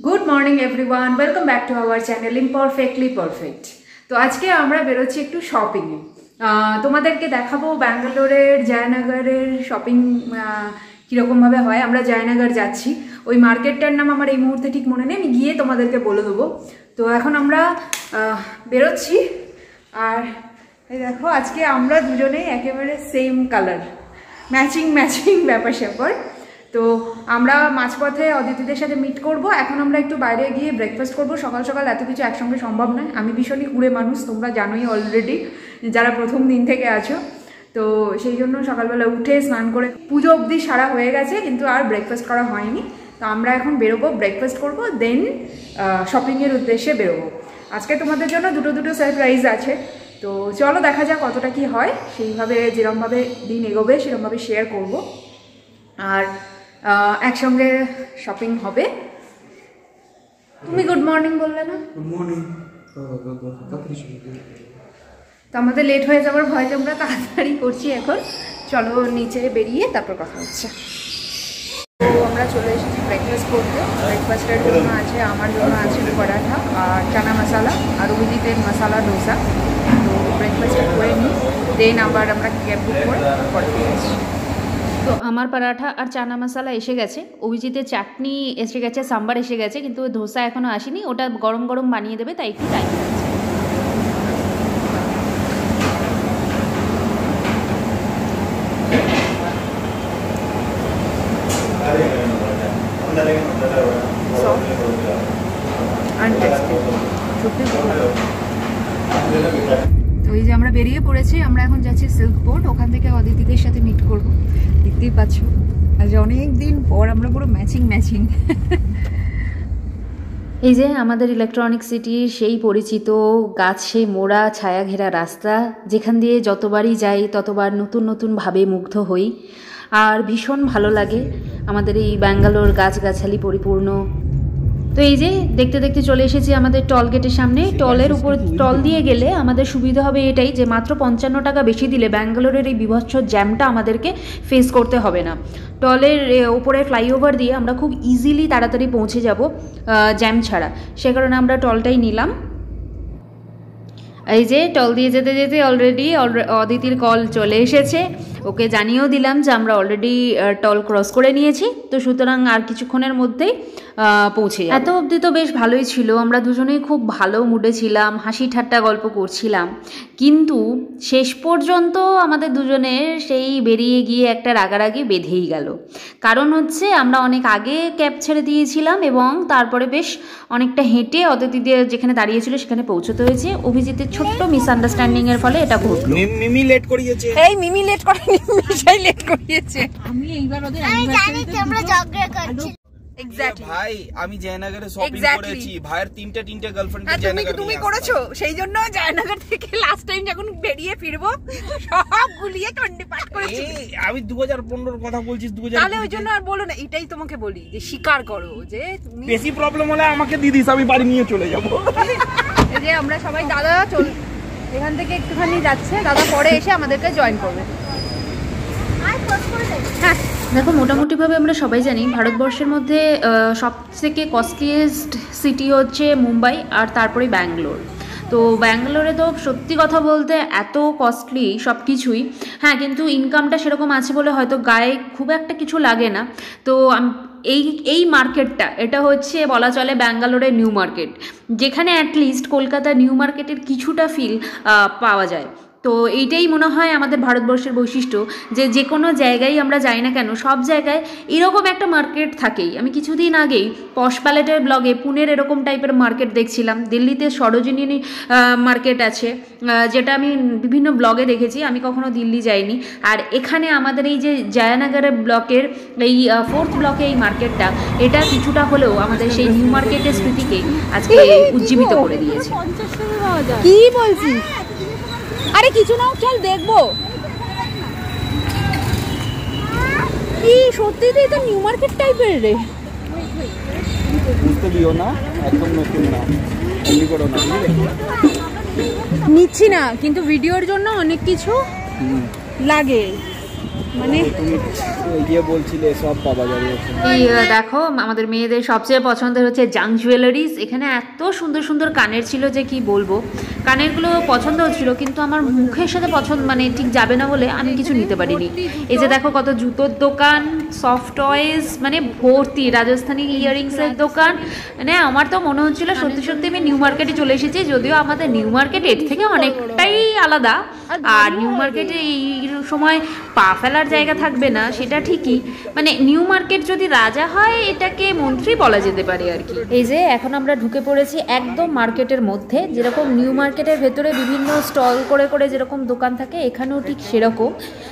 Good morning everyone, welcome back to our channel imperfectly perfect. तो आज के আমরা বেরোচ্ছি একটু শপিং এ। তোমাদেরকে দেখাবো ব্যাঙ্গালোরের জয়নগরের শপিং কিরকম ভাবে হয়। আমরা জয়নগর যাচ্ছি, ওই মার্কেটটার নাম আমার এই মুহূর্তে ঠিক মনে নেই, আমি গিয়ে তোমাদেরকে বলে দেবো। তো এখন আমরা বেরোচ্ছি, আর এই দেখো আজকে আমরা দুজনেই একেবারে সেম কালার, ম্যাচিং ম্যাচিং ব্যাপার স্যাপার। তো আমরা মাঝপথে অদিতিদের সাথে মিট করব। এখন আমরা একটু বাইরে গিয়ে ব্রেকফাস্ট করব। সকাল সকাল এত কিছু একসঙ্গে সম্ভব নয়, আমি ভীষণই কুড়ে মানুষ, তোমরা জানোই অলরেডি যারা প্রথম দিন থেকে আছো। তো সেই জন্য সকালবেলা উঠে স্নান করে পুজো অবধি সারা হয়ে গেছে, কিন্তু আর ব্রেকফাস্ট করা হয়নি। তো আমরা এখন বেরোবো, ব্রেকফাস্ট করব, দেন শপিংয়ের উদ্দেশ্যে বেরোবো। আজকে তোমাদের জন্য দুটো সারপ্রাইজ আছে। তো চলো দেখা যাক কতটা কি হয়, সেইভাবে যেরকমভাবে দিন এগোবে সেরকমভাবে শেয়ার করব, আর একসঙ্গে শপিং হবে। তুমি গুড মর্নিং বললে না? Good morning. তো আমাদের লেট হয়ে যাওয়ার ভয়তে আমরা তাড়াতাড়ি করছি এখন। চলো নিচে বেরিয়ে তারপর কথা হচ্ছে। তো আমরা চলে এসেছি ব্রেকফাস্ট করতে। ব্রেকফাস্টের জন্য আছে, আমার জন্য আছে পরাঠা আর চানা মশালা, আর অভিজিতের মশালা ডোসা। তো ব্রেকফাস্টটা করে নিই, দেন আবার আমরা ক্যাব বুক করে পরে আসছি। তো আমার পরাঠা আর চানা মশালা এসে গেছে, অভিজিতের চাটনি এসে গেছে, সাম্বার এসে গেছে, কিন্তু ধোসা এখনও আসেনি। ওটা গরম গরম বানিয়ে দেবে, তাই একটু টাইম লাগছে। তো এই যে আমরা বেরিয়ে পড়েছি, আমরা এখন যাচ্ছি সিল্ক বোর্ড, ওখান থেকে অদিতিদের সাথে মিট করব। দেখতেই পাচ্ছ আজ অনেক দিন পর আমরা পুরো ম্যাচিং। এই যে আমাদের ইলেকট্রনিক সিটির সেই পরিচিত গাছে মোড়া ছায়া ঘেরা রাস্তা, যেখান দিয়ে যতবারই যাই ততবার নতুনভাবে মুগ্ধ হই, আর ভীষণ ভালো লাগে আমাদের এই ব্যাঙ্গালোর গাছগাছালি পরিপূর্ণ। তো এই যে দেখতে দেখতে চলে এসেছি আমাদের টল গেটের সামনে। টলের উপর টল দিয়ে গেলে আমাদের সুবিধা হবে এটাই যে মাত্র 55 টাকা বেশি দিলে ব্যাঙ্গালোরের এই বিভৎস জ্যামটা আমাদেরকে ফেস করতে হবে না। টলের উপরে ফ্লাইওভার দিয়ে আমরা খুব ইজিলি তাড়াতাড়ি পৌঁছে যাব জ্যাম ছাড়া, সে কারণে আমরা টলটাই নিলাম। এই যে টল দিয়ে যেতে যেতে অলরেডি অদিতির কল চলে এসেছে, ওকে জানিয়েও দিলাম যে আমরা অলরেডি টল ক্রস করে নিয়েছি। তো সুতরাং আর কিছুক্ষণের মধ্যেই পৌঁছে যাবে। এত অবধি তো বেশ ভালোই ছিল, আমরা দুজনেই খুব ভালো মুডে ছিলাম, হাসি ঠাট্টা গল্প করছিলাম, কিন্তু শেষ পর্যন্ত আমাদের দুজনের সেই বেরিয়ে গিয়ে একটা রাগারাগি বেঁধেই গেল। কারণ হচ্ছে আমরা অনেক আগে ক্যাব ছেড়ে দিয়েছিলাম এবং তারপরে বেশ অনেকটা হেঁটে অতিথিদের যেখানে দাঁড়িয়েছিল সেখানে পৌঁছতে হয়েছে। অভিজিতের ছোট্ট মিসআন্ডারস্ট্যান্ডিং এর ফলে এটা ঘটলো। মিমি লেট করিয়েছে। এই মিমি লেট করেনি, মিশাই লেট করিয়েছে। আমি এইবার ওদের অ্যানিভার্সারিতে আমরা ঝগড়া করছি। এক্স্যাক্টলি ভাই আমি জয়নগরে শপিং করেছি, ভাইয়ের তিনটে গার্লফ্রেন্ড জয়নগরে তুমি করেছো, সেই জন্য জয়নগর থেকে লাস্ট টাইম যখন বেরিয়ে ফিরবো সব গুলিয়ে টন্ডি পাট করেছি। আমি 2015 কথা বলছিস, 2000। তাহলে ওই জন্য আর বলো না, এটাই তোমাকে বলি যে স্বীকার করো যে তুমি বেশি প্রবলেম হলে আমাকে দিয়ে দিস, আমি বাড়ি নিয়ে চলে যাব। এই যে আমরা সবাই দাদা চল এখান থেকে একটুখানি যাচ্ছে, দাদা পরে এসে আমাদেরকে জয়েন করবে। হ্যাঁ দেখো, মোটামুটিভাবে আমরা সবাই জানি ভারতবর্ষের মধ্যে সবথেকে কস্টলিয়েস্ট সিটি হচ্ছে মুম্বাই, আর তারপরে ব্যাঙ্গালোর। তো ব্যাঙ্গালোরে তো সত্যি কথা বলতে এত কস্টলি সব কিছুই, হ্যাঁ, কিন্তু ইনকামটা সেরকম আছে বলে হয়তো গায়ে খুব একটা কিছু লাগে না। তো এই মার্কেটটা এটা হচ্ছে বলা চলে ব্যাঙ্গালোরের নিউ মার্কেট, যেখানে অ্যাটলিস্ট কলকাতার নিউ মার্কেটের কিছুটা ফিল পাওয়া যায়। তো এইটাই মনে হয় আমাদের ভারতবর্ষের বৈশিষ্ট্য, যে কোনো জায়গায় আমরা যাই না কেন সব জায়গায় এরকম একটা মার্কেট থাকেই। আমি কিছুদিন আগেই পশ প্যালেটের ব্লগে পুনের এরকম টাইপের মার্কেট দেখছিলাম। দিল্লিতে সরোজিনী মার্কেট আছে, যেটা আমি বিভিন্ন ব্লগে দেখেছি, আমি কখনো দিল্লি যাইনি। আর এখানে আমাদের এই যে জয়নগরের ব্লকের এই 4th ব্লকে এই মার্কেটটা, এটা কিছুটা হলেও আমাদের সেই নিউ মার্কেটের স্মৃতিকে আজকে উজ্জীবিত করে দিয়েছে। কি বলছিস? আরে কিছু নাও, চল দেখবো। কি সত্যি তো এটা নিউ মার্কেট টাইপের রে। বুঝতে দিও না, একদম নতুন না, এমনি করো না। নিচ্ছি না, কিন্তু ভিডিওর জন্য অনেক কিছু লাগে। মানে তুমি গিয়ে বলছিলে সব পাওয়া যাবে। এই দেখো আমাদের মেয়েদের সবচেয়ে পছন্দের হচ্ছে জাং জুয়েলারিজ। এখানে এত সুন্দর সুন্দর কানের ছিল যে কি বলবো, কানেরগুলো পছন্দ হচ্ছিল কিন্তু আমার মুখের সাথে পছন্দ মানে ঠিক যাবে না বলে আমি কিছু নিতে পারিনি। এই যে দেখো কত জুতোর দোকান, সফট টয়েস, মানে ভর্তি রাজস্থানি ইয়াররিংসের দোকান। মানে আমার তো মনে হচ্ছিল সত্যি সত্যি আমি নিউ মার্কেটে চলে এসেছি, যদিও আমাদের নিউ মার্কেট এর থেকে অনেকটাই আলাদা। আর নিউ মার্কেটে এই সময় পা ফেলার জায়গা থাকবে না সেটা ঠিকই, মানে নিউ মার্কেট যদি রাজা হয় এটাকে মন্ত্রী বলা যেতে পারে আর কি। এই যে এখন আমরা ঢুকে পড়েছি একদম মার্কেটের মধ্যে, যেরকম নিউ মার্কেটের ভেতরে বিভিন্ন স্টল করে করে যেরকম দোকান থাকে এখানেও ঠিক সেরকম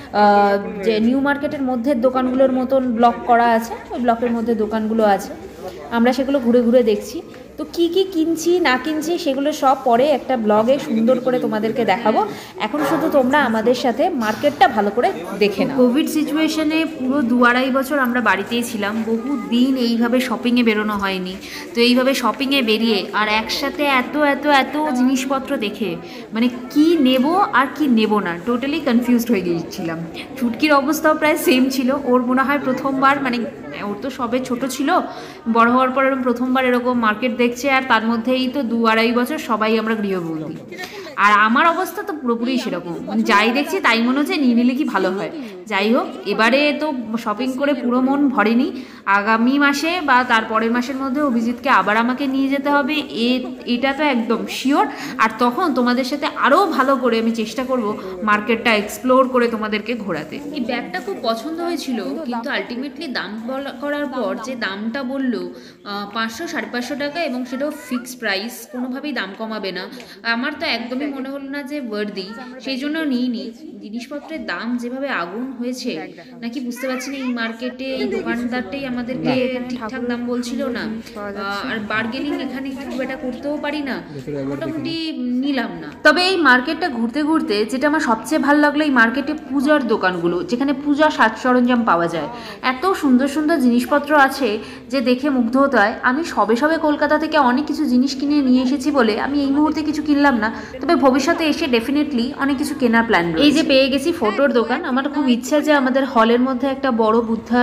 যে নিউ মার্কেটের মধ্যে দোকানগুলোর মতন ব্লক করা আছে, ওই ব্লকের মধ্যে দোকানগুলো আছে, আমরা সেগুলো ঘুরে ঘুরে দেখছি। তো কি কি কিনছি না কিনছি সেগুলো সব পরে একটা ব্লগে সুন্দর করে তোমাদেরকে দেখাবো। এখন শুধু তোমরা আমাদের সাথে মার্কেটটা ভালো করে দেখে নাও। কোভিড সিচুয়েশনে পুরো 2-2.5 বছর আমরা বাড়িতেই ছিলাম, বহু দিন এইভাবে শপিংয়ে বেরোনো হয়নি। তো এইভাবে শপিংয়ে বেরিয়ে আর একসাথে এত এত এত জিনিসপত্র দেখে মানে কি নেব আর কি নেব না টোটালি কনফিউজড হয়ে গিয়েছিলাম। চুটকির অবস্থাও প্রায় সেম ছিল, ওর মনে হয় প্রথমবার, মানে ওর তো সবে ছোট ছিল, বড় হওয়ার পর এরকম প্রথমবার এরকম মার্কেট দেখছে, আর তার মধ্যেই তো 2-2.5 বছর সবাই আমরা গৃহবন্দী। আর আমার অবস্থা তো পুরোপুরি সেরকম, মানে যাই দেখছি তাই মনে হচ্ছে নিয়ে নিলে কি ভালো হয়। যাই হোক, এবারে তো শপিং করে পুরো মন ভরেনি, আগামী মাসে বা তার পরের মাসের মধ্যে অভিজিৎকে আবার আমাকে নিয়ে যেতে হবে, এটা তো একদম শিওর। আর তখন তোমাদের সাথে আরও ভালো করে আমি চেষ্টা করব মার্কেটটা এক্সপ্লোর করে তোমাদেরকে ঘোরাতে। এই ব্যাগটা খুব পছন্দ হয়েছিল, কিন্তু আলটিমেটলি দাম করার পর যে দামটা বললো 500-550 টাকা, এবং সেটাও ফিক্সড প্রাইস, কোনোভাবেই দাম কমাবে না। আমার তো একদমই মনে হলো না যে ওয়ার্দি, সেই জন্য নিইনি। জিনিসপত্রের দাম যেভাবে আগুন হয়েছে নাকি বুঝতে পারছি না, এই মার্কেটে এই দোকানদারটাই আমাদেরকে ঠিকঠাক দাম বলছিল না, আর বার্গেনিং এখানে খুব এটা করতেও পারি না, মোটামুটি নিলাম না। তবে এই মার্কেটটা ঘুরতে ঘুরতে যেটা আমার সবচেয়ে ভালো লাগলো, এই মার্কেটে পূজার দোকানগুলো, যেখানে পূজার সাজ সরঞ্জাম পাওয়া যায়। এত সুন্দর সুন্দর জিনিসপত্র আছে যে দেখে মুগ্ধ হতে হয়। আমি সবে সবে কলকাতা থেকে অনেক কিছু জিনিস কিনে নিয়ে এসেছি বলে আমি এই মুহূর্তে কিছু কিনলাম না, তবে ভবিষ্যতে এসে ডেফিনেটলি অনেক কিছু কেনার প্ল্যান রয়েছে। এই যে পেয়ে গেছি ফটোর দোকান, আমার খুব ইচ্ছা যে আমাদের হলের মধ্যে একটা বড় বুদ্ধার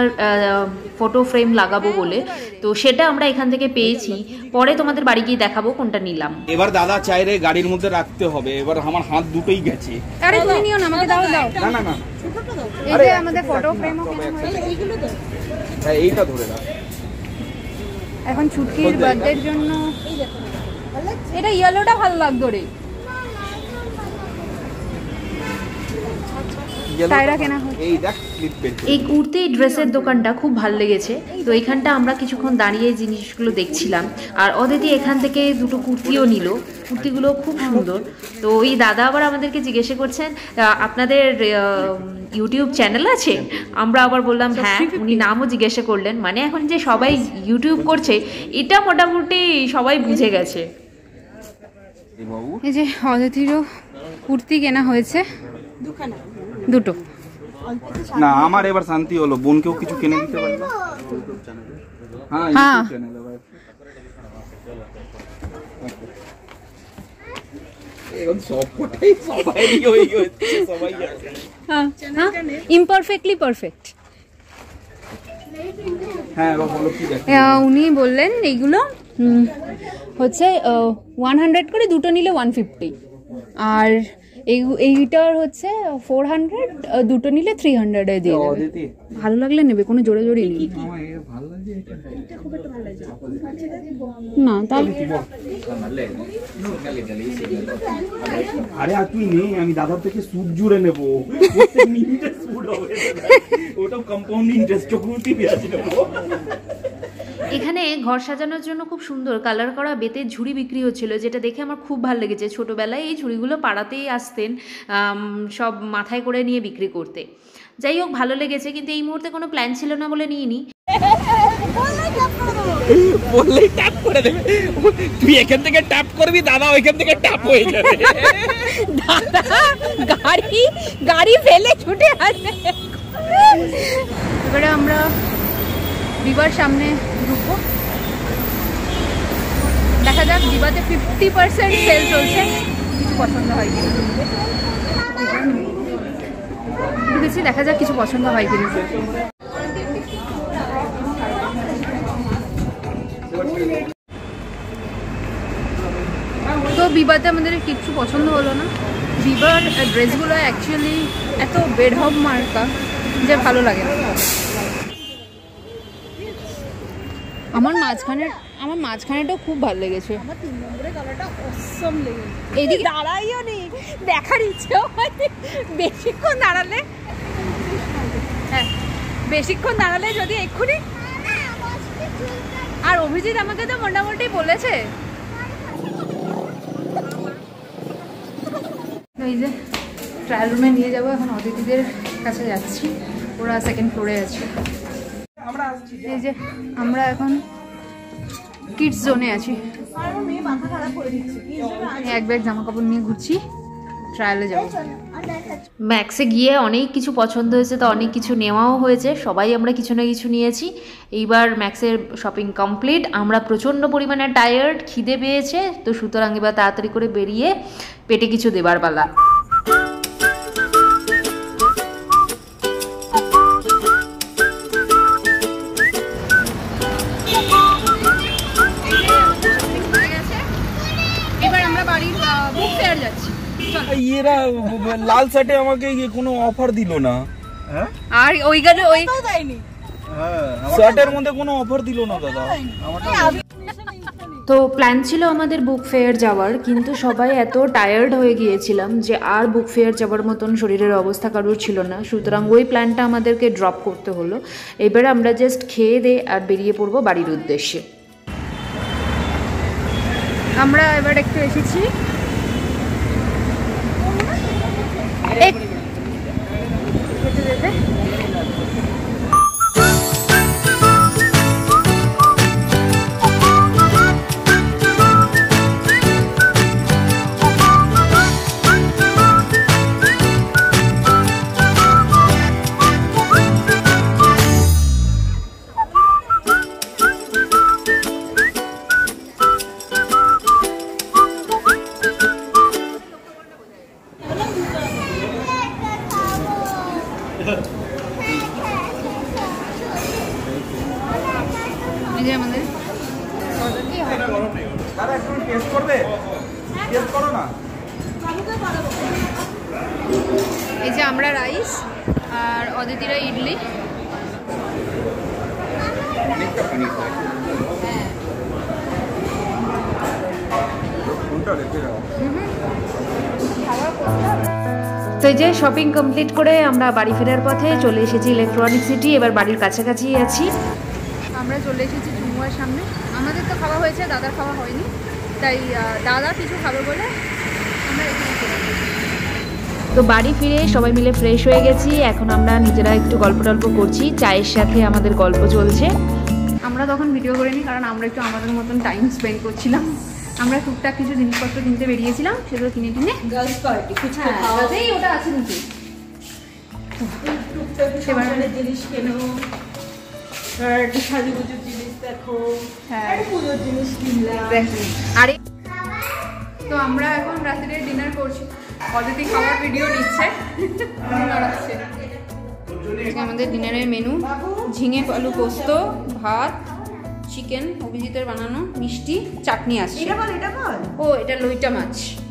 ফটো ফ্রেম লাগাবো বলে, তো সেটা আমরা এখান থেকে পেয়েছি, পরে তোমাদের বাড়ি গিয়ে দেখাবো কোনটা নিলাম। এবার দাদা চাইরে গাড়ির মধ্যে রাখতে হবে, এবার আমার হাত দুটোই গেছে। আরে তুমি নিও না, আমাকে দাও দাও। না না না, এই যে আমাদের ফটো ফ্রেমও এইগুলো তো, হ্যাঁ এইটা ধরে রাখ। এখন ছুটির বার্থডের জন্য এটা ইয়েলোটা ভালো লাগতো রে, এই কুর্তি ড্রেসের দোকানটা খুব ভালো লেগেছে, তো এখানটা আমরা কিছুক্ষণ দাঁড়িয়ে জিনিসগুলো দেখছিলাম। আর অদিতি এখান থেকে দুটো কুর্তিও নিল, কুর্তিগুলো খুব সুন্দর। তো ওই দাদা আবার আমাদেরকে জিজ্ঞাসা করছেন আপনাদের ইউটিউব চ্যানেল আছে? আমরা আবার বললাম হ্যাঁ। উনি নামও জিজ্ঞাসা করলেন, মানে এখন যে সবাই ইউটিউব করছে এটা মোটামুটি সবাই বুঝে গেছে। এই যে অদিতিরও কুর্তি কেনা হয়েছে দুটো। না আমার এবার শান্তি হলো, বোনকেও কিছু কিনে দিতে পারবো। হ্যাঁ ইমপারফেক্টলি পারফেক্ট। উনি বললেন এইগুলো হচ্ছে 100 করে, দুটো নিলে 150, আর এইটার হচ্ছে 400, দুটো নিলে 300 এ দিয়ে দেবে। ভালো লাগলে নেবে, কোনো জোরে জোরে নেই। না তাহলে আরে আর তুই নেই, আমি দাদার থেকে সুদ জুড়ে নেবো, ওটাও কম্পাউন্ড ইন্টারেস্ট চক্রবর্তী বিরাজ নেবো। এখানে ঘর সাজানোর জন্য খুব সুন্দর কালার করা বেতের ঝুড়ি বিক্রি হচ্ছিল, যেটা দেখে আমার খুব ভালো লেগেছে। ছোটোবেলায় এই ঝুড়িগুলো পাড়াতেই আসতেন সব মাথায় করে নিয়ে বিক্রি করতে। যাই হোক ভালো লেগেছে, কিন্তু এই মুহূর্তে কোনো প্ল্যান ছিল না বলে নিইনি। বললেই ট্যাপ করে দেবে, তুই এখান থেকে ট্যাপ করবি, দাদা ওইখান থেকে ট্যাপ হয়ে যাবে। গাড়ি ফেলে ছুটে আসে। এবারে আমরা বিবার সামনে ঢুকবো, দেখা যাক বিবাতে 50% সেল চলছে, কিছু পছন্দ হয় কিনা। ঢুকেছি, দেখা যাক কিছু পছন্দ হয় কিনা। তো বিবাতে আমাদের কিচ্ছু পছন্দ হলো না। বিবার ড্রেসগুলো অ্যাকচুয়ালি এত বেঢপ মার্কা যে ভালো লাগে না। আমার মাঝখানেটাও খুব ভালো লেগেছে। আমার 3 নম্বরের কালারটা অসম লেগেছে। এইদিকে দাঁড়াইও নি, দেখার ইচ্ছেও হয়নি। বেশিক্ষণ দাঁড়ালে, হ্যাঁ বেশিক্ষণ দাঁড়ালে যদি এক্ষুনি। আর অভিজিৎ আমাকে তো মোটামুটি বলেছে। এই যে ট্রায়াল রুমে নিয়ে যাবো, এখন অতিথিদের কাছে যাচ্ছি, ওরা সেকেন্ড ফ্লোরে আছে। এই যে আমরা এখন কিডস জোনে আছি, এক ব্যাগ জামা কাপড় নিয়ে ঘুরছি, ট্রায়ালে যাবো। ম্যাক্সে গিয়ে অনেক কিছু পছন্দ হয়েছে, তো অনেক কিছু নেওয়াও হয়েছে, সবাই আমরা কিছু না কিছু নিয়েছি। এইবার ম্যাক্সের শপিং কমপ্লিট। আমরা প্রচণ্ড পরিমাণে টায়ার্ড, খিদে পেয়েছে, তো সুতরাং এবার তাড়াতাড়ি করে বেরিয়ে পেটে কিছু দেবার পালা। এবার আমরা বাড়ির বুক ফেয়ার যাচ্ছি। এরা লাল শার্টে আমাকে কোনো অফার দিল না। হ্যাঁ, আর ওইখানে ওই দেয়নি, শার্টের মধ্যে কোনো অফার দিল না দাদা। তো প্ল্যান ছিল আমাদের বুক ফেয়ার যাওয়ার, কিন্তু সবাই এত টায়ার্ড হয়ে গিয়েছিলাম যে আর বুক ফেয়ার যাওয়ার মতন শরীরের অবস্থা কারোর ছিল না, সুতরাং ওই প্ল্যানটা আমাদেরকে ড্রপ করতে হলো। এবারে আমরা জাস্ট খেয়ে দিয়ে আর বেরিয়ে পড়বো বাড়ির উদ্দেশ্যে। আমরা এবার একটু এসেছি আমাদের এই যে আমরা রাইস আর অদিতিরা ইডলি। তো এই যে শপিং কমপ্লিট করে আমরা বাড়ি ফেরার পথে চলে এসেছি ইলেকট্রনিক সিটি। এবার বাড়ির কাছাকাছি আছি। আমরা চলে এসেছি ঝুমুয়ার সামনে। আমাদের তো খাওয়া হয়েছে, দাদার খাওয়া হয়নি, তাই দাদা কিছু খাবে বলে আমরা এখানে চলে এসেছি। তো বাড়ি ফিরে সবাই মিলে ফ্রেশ হয়ে গেছি। এখন আমরা নিজেরা একটু গল্প টল্প করছি, চায়ের সাথে আমাদের গল্প চলছে। আমরা তখন ভিডিও করিনি, কারণ আমরা একটু আমাদের মতন টাইম স্পেন্ড করছিলাম। আমরা টুকটাক কিছু জিনিসপত্র কিনতে বেরিয়েছিলাম, সেগুলো কিনে টিনে গার্লস পার্টি ফুচকা খাওয়া, ওটা আছে নাকি টুকটাক সংসারের জিনিস কেনো, আর একটু সাজুগুজুর জিনিস দেখো, হ্যাঁ আর পুজোর জিনিস কিনলাম। আরে তো আমরা এখন রাত্রে ডিনার করছি, অতিথি খাবার ভিডিও নিচ্ছে। আমাদের ডিনারের মেনু ঝিঙে আলু পোস্ত, ভাত, চিকেন অভিজিতের বানানো, মিষ্টি, চাটনি আসছে। ও এটা লইটা মাছ,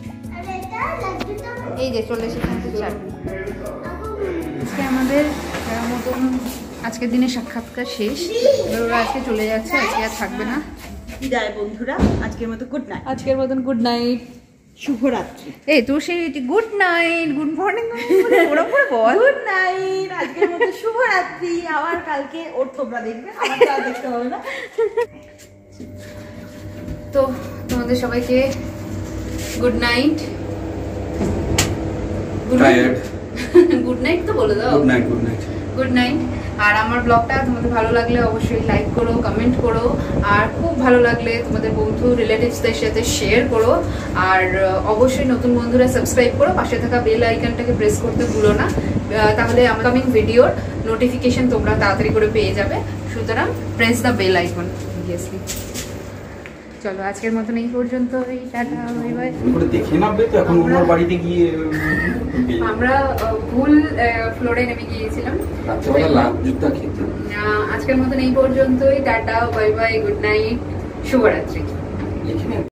এই যে চলে এসেছে চাটনি। আজকে আমাদের মতন আজকের দিনে সাক্ষাৎকার শেষ। এবার ওরা আজকে চলে যাচ্ছে, আজকে আর থাকবে না। বিদায় বন্ধুরা, আজকের মতো গুড নাইট। আজকের মতন গুড নাইট, শুভরাত্রি। এই তো সেই গুড নাইট, গুড মর্নিং ওরকম করে বল। গুড নাইট, আজকের মতো শুভরাত্রি। আবার কালকে ওর তোমরা দেখবে, আমার তো আর দেখতে হবে না। তো তোমাদের সবাইকে গুড নাইট। গুড নাইট তো বলে দাও। Good night, good night, good night. আর আমার ব্লগটা তোমাদের ভালো লাগলে অবশ্যই লাইক করো, কমেন্ট করো, আর খুব ভালো লাগলে তোমাদের বন্ধু রিলেটিভসদের সাথে শেয়ার করো, আর অবশ্যই নতুন বন্ধুরা সাবস্ক্রাইব করো, পাশে থাকা বেল আইকনটাকে প্রেস করতে ভুলো না, তাহলে আপকামিং ভিডিওর নোটিফিকেশন তোমরা তাড়াতাড়ি করে পেয়ে যাবে। সুতরাং press the bell icon obviously. চলো আজকের মতন এই পর্যন্ত, টাটা বাই বাই। দেখে নামবে তো এখন ওনার বাড়িতে গিয়ে আমরা ভুল ফ্লোরে নেমে গিয়েছিলাম আজকের মতন এই পর্যন্তই, tata bye bye, good night, শুভরাত্রি।